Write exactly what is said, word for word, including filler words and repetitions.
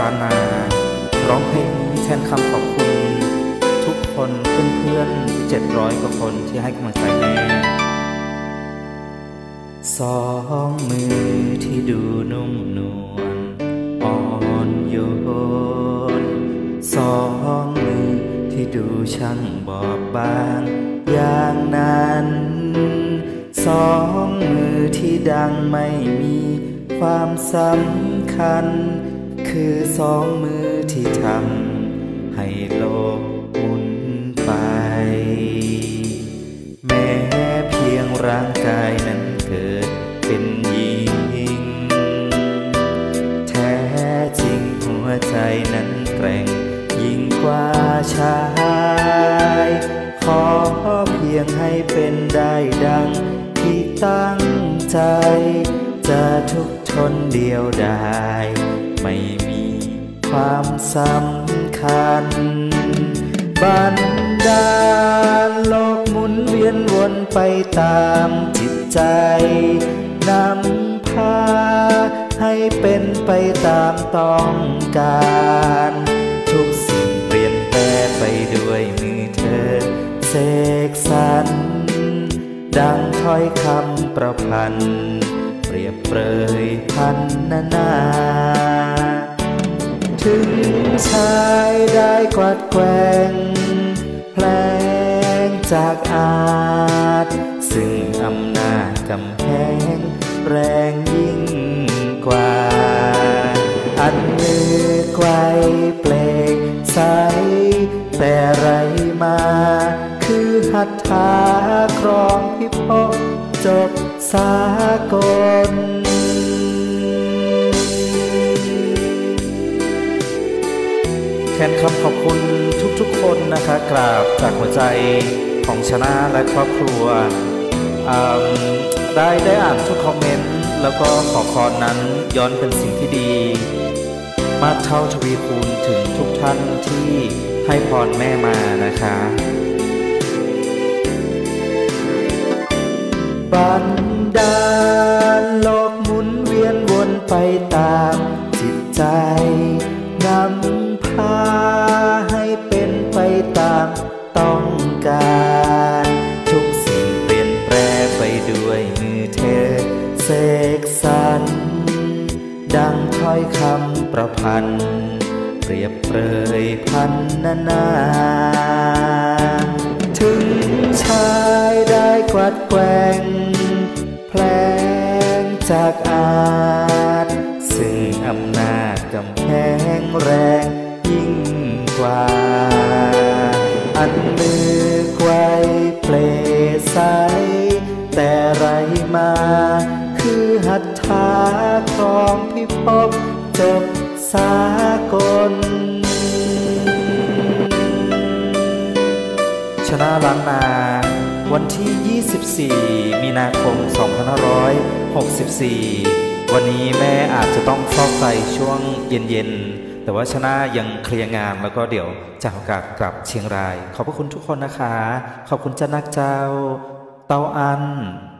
ล้านนาร้องเพลงนี้แทนคำขอบคุณทุกคนเพื่อนๆเจ็ดร้อยกว่าคนที่ให้กำลังใจแม่สองมือที่ดูนุ่มนวลอ่อนโยนสองมือที่ดูช่างบอบบางอย่างนั้นสองมือที่ดังไม่มีความสำคัญคือสองมือที่ทำให้โลกหมุนไปแม้เพียงร่างกายนั้นเกิดเป็นหญิงแท้จริงหัวใจนั้นแกร่งยิ่งกว่าชายขอเพียงให้เป็นได้ดังที่ตั้งใจจะทุกทนเดียวดายไม่มีความสำคัญบันดาลโลกหมุนเวียนวนไปตามจิตใจนำพาให้เป็นไปตามต้องการทุกสิ่งเปลี่ยนแปลงไปด้วยมือเธอเสกสรรดังถ้อยคำประพันธ์เปรียบเปรยพันนานาถึงชายได้กวัดแกว่งแผลงจากอาจซึ่งอำนาจกำแพงแรงยิ่งกว่าอันมือไกวเปล่งใสแต่ไรมาคือหัตถาครองพิภพจบสากลแทนคำขอบคุณทุกๆคนนะคะกราบจากหัวใจของชนะและครอบครัวได้ได้อ่านทุกคอมเมนต์แล้วก็ขอพรนั้นย้อนเป็นสิ่งที่ดีมากเท่าทวีคูณถึงทุกท่านที่ให้พรแม่มานะคะบันดาลโลกหมุนเวียนวนไปตามจิตใจนำพาให้เป็นไปตามต้องการทุกสิ่งเปลี่ยนแปลงไปด้วยมือเธอเสกสรรดังถ้อยคำประพันธ์เปรียบเปรยพันนานาถึงชายได้กวัดแกว่งแผลงจากอาจซึ่งอำนาจกำแพงแรงยิ่งกว่าอันมือไกวเปลใสแต่ไรมาคือหัตถาครองพิภพจบสากลชนะล้านนาวันที่ยี่สิบสี่มีนาคมสองพันห้าร้อยหกสิบสี่วันนี้แม่อาจจะต้องฟอกไตช่วงเย็นๆแต่ว่าชนะยังเคลียร์งานแล้วก็เดี๋ยวจะโอกาสกลับเชียงรายขอบพระคุณทุกคนนะคะขอบคุณเจ้านักเจ้าเต้าอัน